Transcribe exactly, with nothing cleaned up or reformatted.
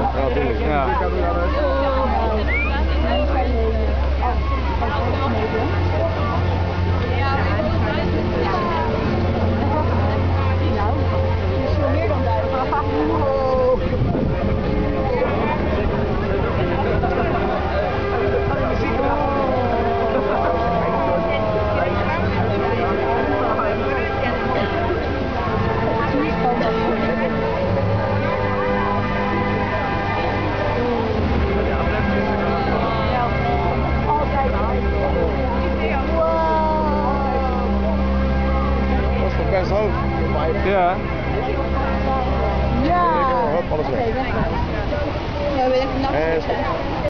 Ja, natuurlijk. Ja. Best hoog. Ja. Ja. Hop, alles weg. Ja, we hebben